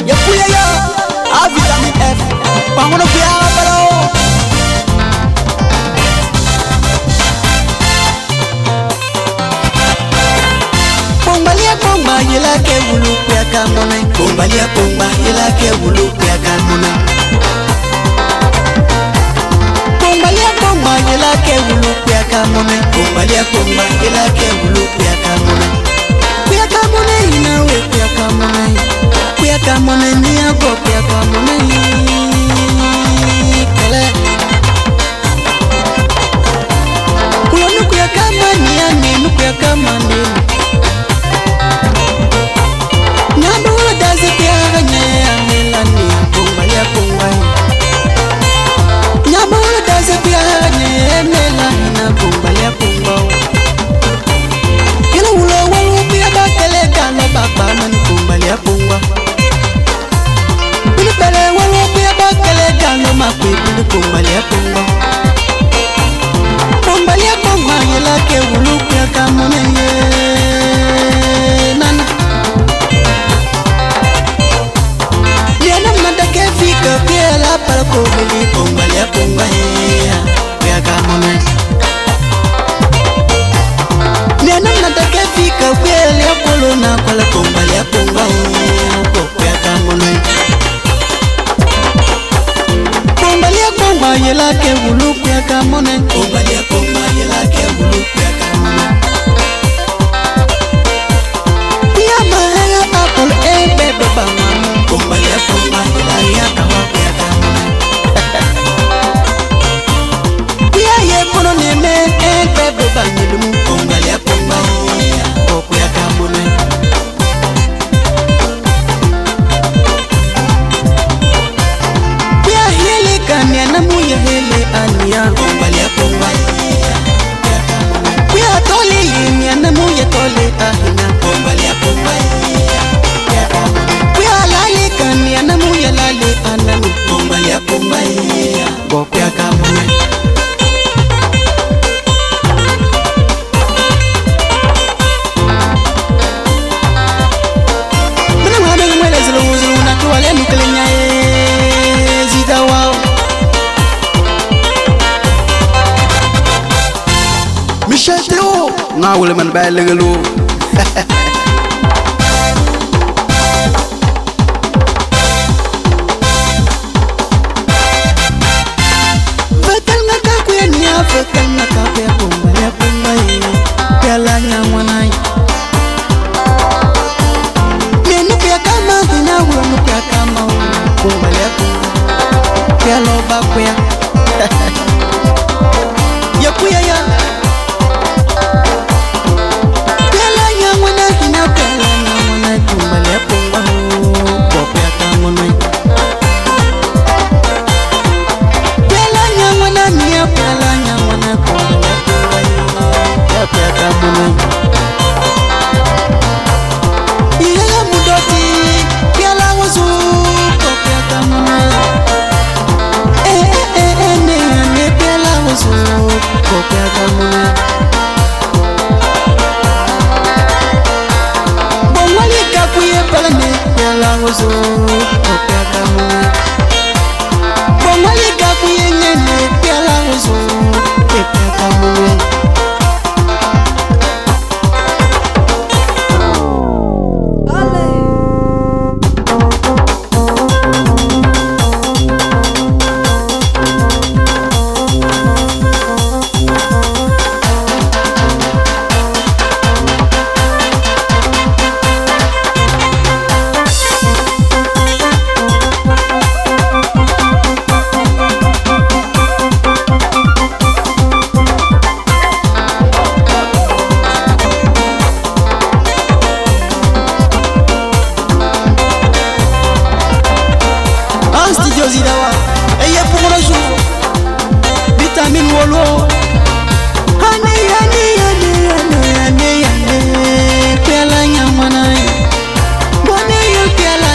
Ya puya ya, a vitamin F. Pangono kuya palo. Pomba yela ke wulu kuya kamone. Pomba yela ke wulu kuya kamone. Pomba yela ke wulu kuya kamone. Pomba yela ke wulu kuya kamone. Kuya kamone ina we kuya kamone. Kuya kamone ni ago kuya kamone. Kale. Kuya kuya kamane ya ni kuya kamane. Nyabula dazi piaga nye amelani pomba ya pomba. Nyabula dazi piaga nye amelani na pomba ya pomba. Kila ulo walu pia bakele kala baba na pomba ya pomba. Bili pele walu pia bakele kala makwe bili pomba ya pomba. Pomba ya pomba yela ke ulu pia kamone ye nana. Fika pia la para kobeli pomba ya pomba ya pia kamone. Nena nataka fika pia la polo na kwa la pomba ya pomba ya pia kamone. Pomba ya pomba yela ke wulu pia kamone. Pomba ya pomba yela ke wulu pia kamone. Pia mahanga apple bebe bama. Pomba ya pomba yela ya kawa pia kamone. Pia ye pono neme bebe banyelumu. Pomba ya pomba ya pia kamone. Pia hele kanya na muye hele ania. Pomba ya pomba ya pia kamone. Pia tole yenya na muye tole ahina. Pomba ya pomba ya pia kamone. Lale kania na muya lale anani pomba ya pomba ya boko ya kamone. Mwana mwana mwele zulu na tuwale nukelenya zida wao. Michel Théo na wule man bay lengelu. Fakana kape pomba ya pomba ya la nyamwana. Nenu pia kama hina wunu pia kama pomba ya pomba. Pia loba kuya. Ya kuya ya. Pia la nyamwana hina pia la nyamwana pomba ya pomba. Pia kama nai. Pia la nyamwana niya pia la nyamwana pomba ya pia kama nai. Iya mudoti pia la wazu pia kama nai. Ne pia la wazu pia kama nai. Bomwali kakuye pala ne pia la wazu pia kama nai. Bomwali kakuye ne pia la wazu pia kama nai. Zidawa, eye pomona jour, vitamine wolo. Pela nyamwana, bone yo pela.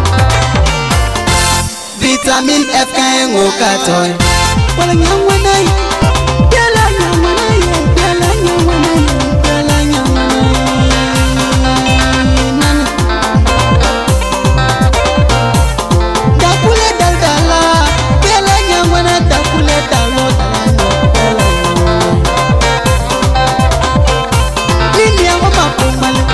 Vitamine F kango katoy, wala nyamwana. Pela nyamwana, pela nyamwana, pela nyamwana. oma pombale